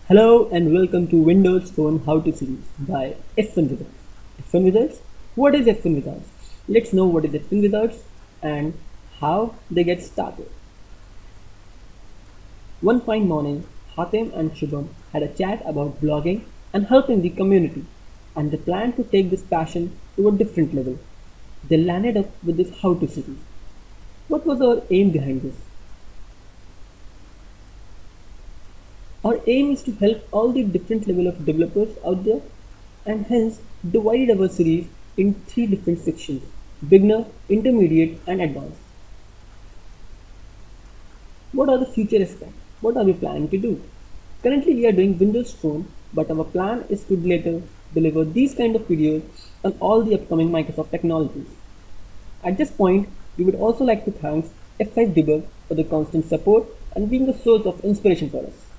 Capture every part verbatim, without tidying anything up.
Hello and welcome to Windows Phone How To series by F one Wizards. F one Wizards? What is F one Wizards? Let's know what is F one Wizards and how they get started. One fine morning, Hatem and Shubham had a chat about blogging and helping the community, and they planned to take this passion to a different level. They landed up with this How To series. What was our aim behind this? Our aim is to help all the different level of developers out there, and hence divided our series in three different sections: beginner, intermediate and advanced. What are the future aspects? What are we planning to do? Currently we are doing Windows Phone, but our plan is to later deliver these kind of videos on all the upcoming Microsoft technologies. At this point, we would also like to thank F five Debug for the constant support and being a source of inspiration for us.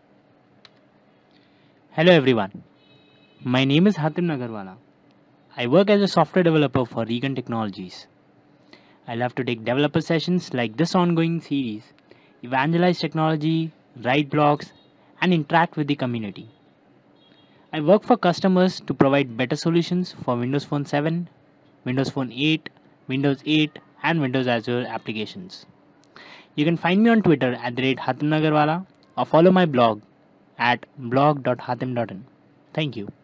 Hello everyone, my name is Hatem Nagarwala. I work as a software developer for Regan Technologies. I love to take developer sessions like this ongoing series, evangelize technology, write blogs, and interact with the community. I work for customers to provide better solutions for Windows Phone seven, Windows Phone eight, Windows eight, and Windows Azure applications. You can find me on Twitter at the rate Hatem Nagarwala or follow my blog at blog dot hatem dot in. Thank you.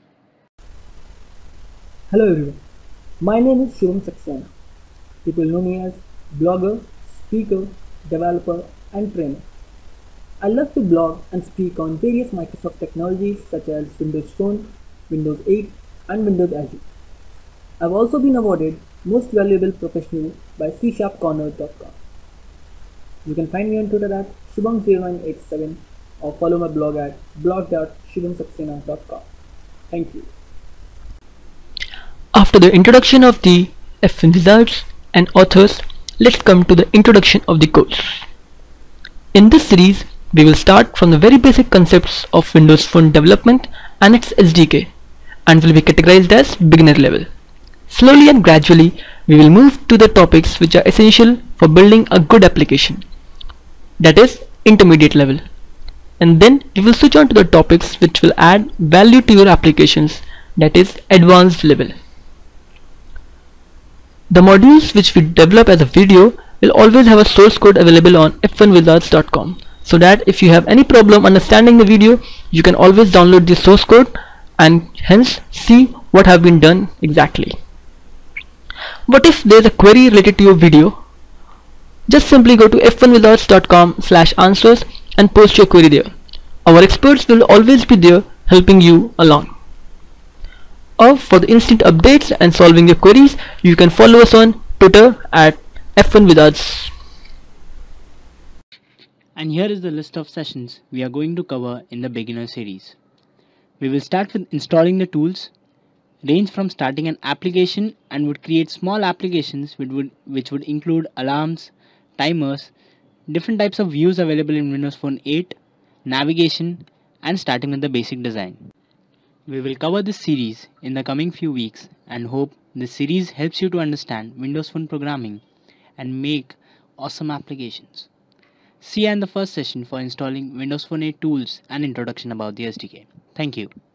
Hello everyone, my name is Shubham Saxena. People know me as blogger, speaker, developer and trainer. I love to blog and speak on various Microsoft technologies such as Windows Phone, Windows eight and Windows Azure. I've also been awarded Most Valuable Professional by c sharp corner dot com. You can find me on Twitter at shubham zero nine eight seven or follow my blog at blog dot shubham saxena dot com. Thank you. After the introduction of the F one Wizards and authors, let's come to the introduction of the course. In this series, we will start from the very basic concepts of Windows Phone development and its S D K, and will be categorized as beginner level. Slowly and gradually, we will move to the topics which are essential for building a good application, that is intermediate level. And then we will switch on to the topics which will add value to your applications, that is advanced level. The modules which we develop as a video will always have a source code available on f one wizards dot com, so that if you have any problem understanding the video, you can always download the source code and hence see what have been done exactly. What if there is a query related to your video? Just simply go to f one wizards dot com slash answers and post your query there. Our experts will always be there helping you along. Or for the instant updates and solving your queries, you can follow us on Twitter at f one wizards. And here is the list of sessions we are going to cover in the beginner series. We will start with installing the tools, range from starting an application and would create small applications which would, which would include alarms, timers, different types of views available in Windows Phone eight, navigation, and starting with the basic design. We will cover this series in the coming few weeks and hope this series helps you to understand Windows Phone programming and make awesome applications. See you in the first session for installing Windows Phone eight tools and introduction about the S D K. Thank you.